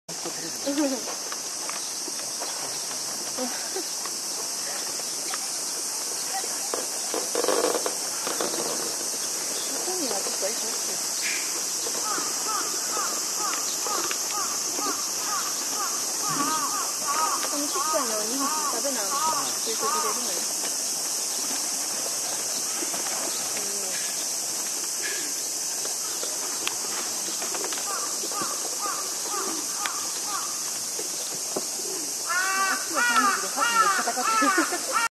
ちっちゃいのを2匹食べな、水槽入れるのよ。